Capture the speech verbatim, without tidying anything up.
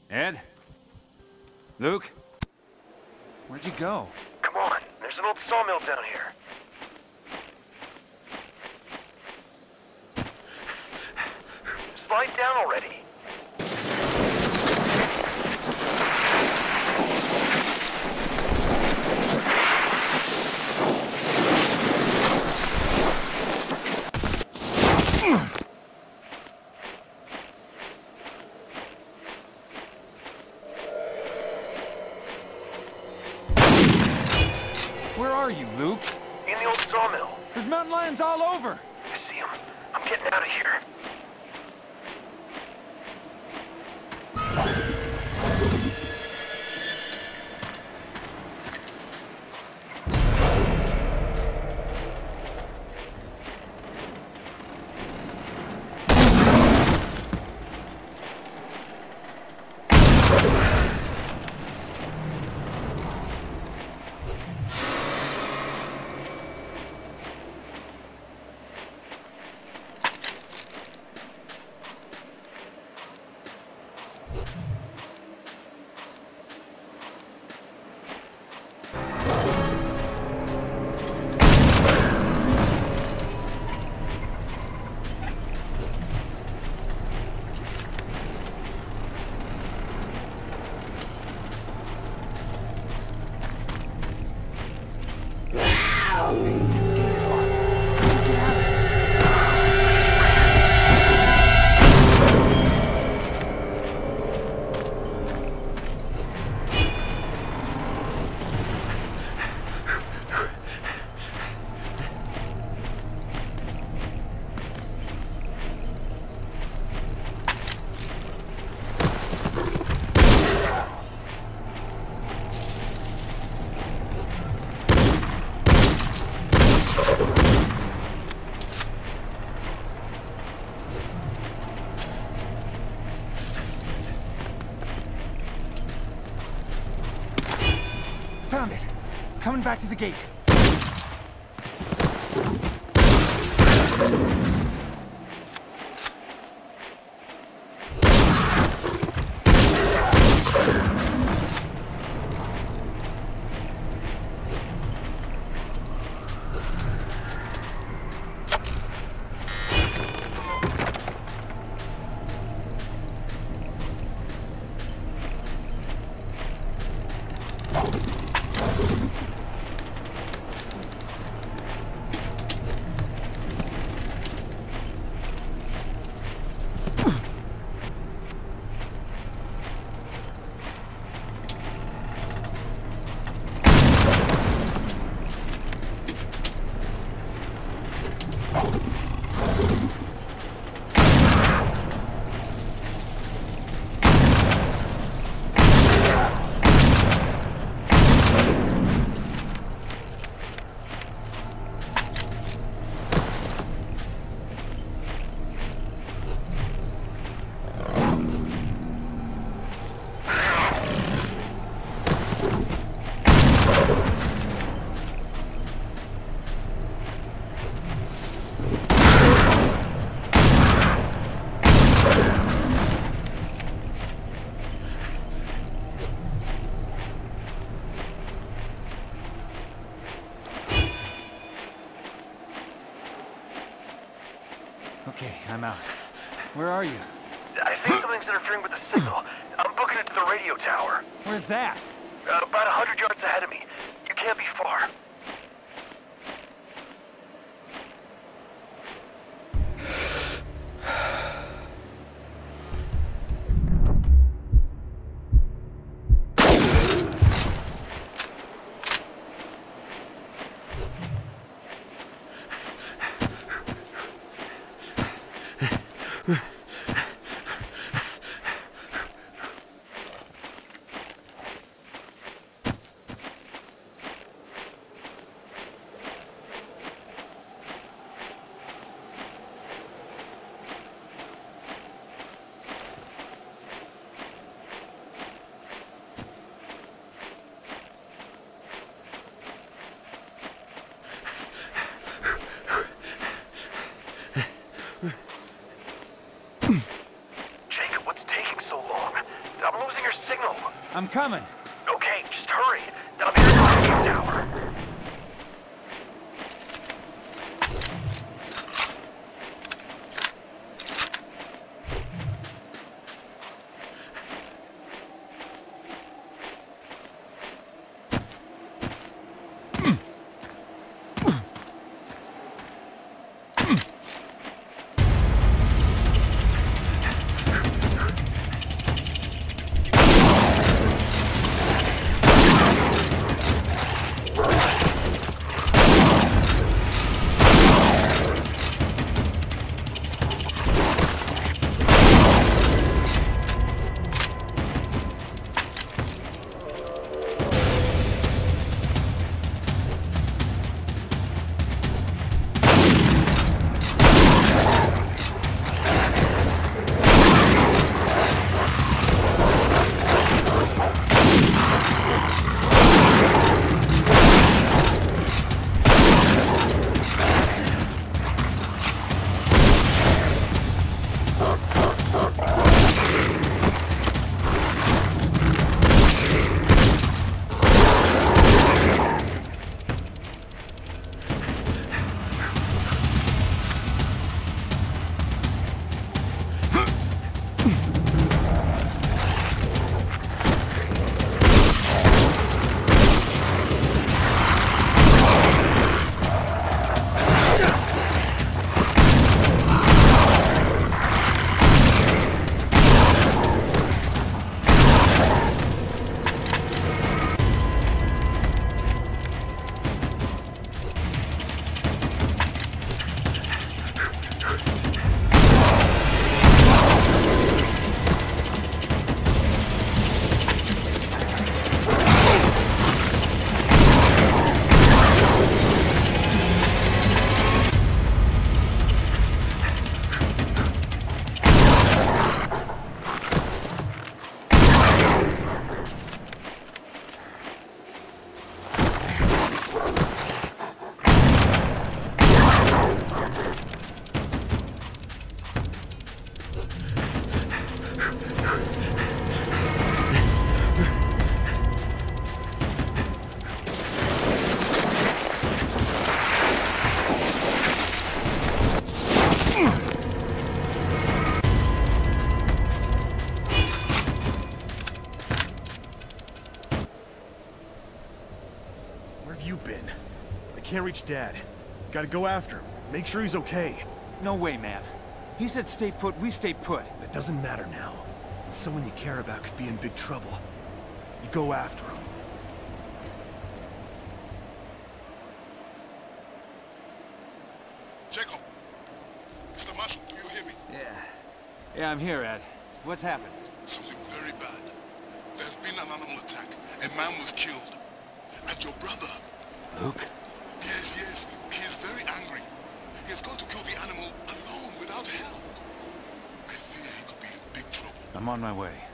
Ed? Luke? Where'd you go? Come on, there's an old sawmill down here. Slide down already. Where are you, Luke? In the old sawmill. There's mountain lions all over! I see him. I'm getting out of here. Found it. Coming back to the gate. Okay, I'm out. Where are you? I think something's interfering with the signal. I'm booking it to the radio tower. Where's that? Uh, about a hundred yards ahead of me. You can't be far. Jacob, what's taking so long? I'm losing I'm coming. Okay, just hurry. I'm here at the radio tower. Can't reach Dad. Gotta go after him. Make sure he's okay. No way, man. He said stay put, we stay put. That doesn't matter now. Someone you care about could be in big trouble. You go after him. Jacob! Mister Marshall, do you hear me? Yeah. Yeah, I'm here, Ed. What's happened? Something very bad. There's been an animal attack. A man was killed. And your brother... Luke? Yes, yes. He is very angry. He has gone to kill the animal alone, without help. I fear he could be in big trouble. I'm on my way.